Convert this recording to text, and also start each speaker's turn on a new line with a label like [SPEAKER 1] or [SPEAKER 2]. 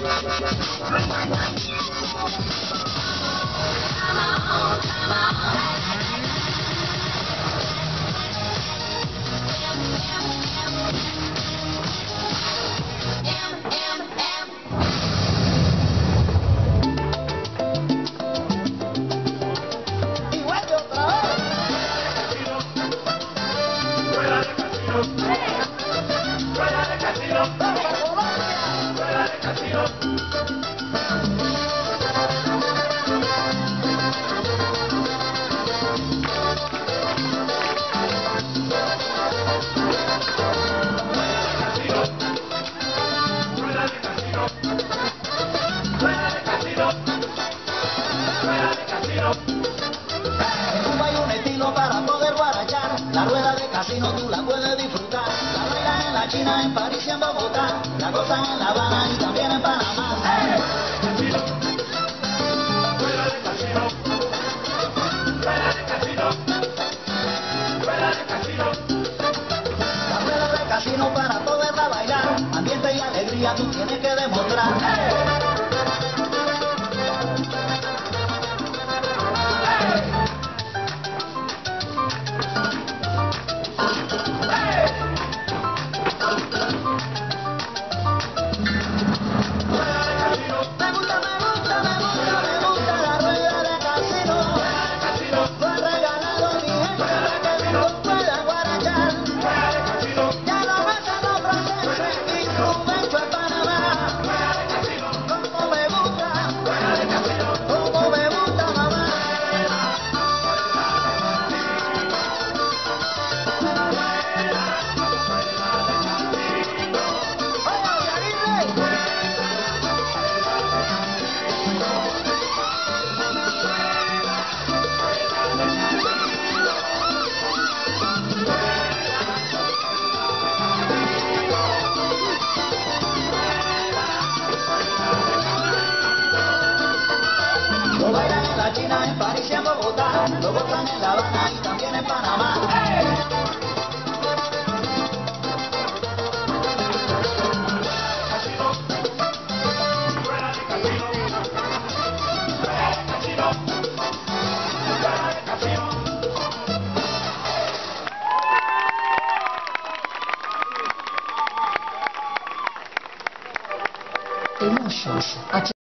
[SPEAKER 1] La rueda de casino tú la puedes disfrutar. La bailan en la China, en París y en Bogotá. La gozan en La Habana y también en Panamá. ¡Hey! Casino, rueda de casino, rueda de casino, rueda de casino. La rueda de casino para poderla bailar, ambiente y alegría tú tienes que demostrar. ¡Hey! China, en París y en Bogotá, luego están en La Habana y también en Panamá. ¡Hey! Casino, rueda de casino, rueda de casino, rueda de casino.
[SPEAKER 2] Emotions.